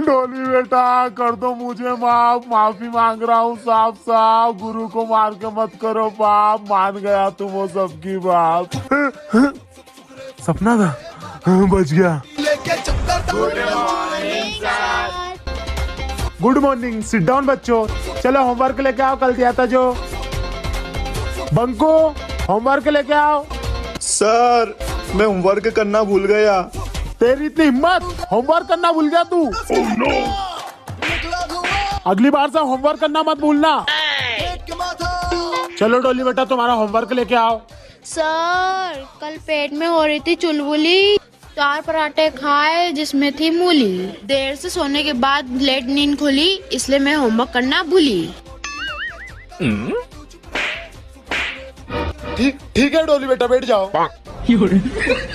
डोली बेटा कर दो मुझे माफ, माफी मांग रहा हूँ साफ साफ। गुरु को मार के मत करो बाप, मान गया तुम वो सबकी बाप। सपना था, बच गया। गुड मॉर्निंग, सिट डाउन बच्चों। चलो होमवर्क लेके आओ, कल दिया था जो। बंको होमवर्क लेके आओ। सर मैं होमवर्क करना भूल गया। तेरी इतनी हिम्मत, होमवर्क करना भूल गया तू? अगली बार से होमवर्क करना मत भूलना। चलो डोली बेटा तुम्हारा होमवर्क लेके आओ। सर कल पेट में हो रही थी चुलबुली, 4 पराठे खाए जिसमें थी मूली। देर से सोने के बाद लेट नींद खुली, इसलिए मैं होमवर्क करना भूली। ठीक है डोली बेटा बैठ जाओ।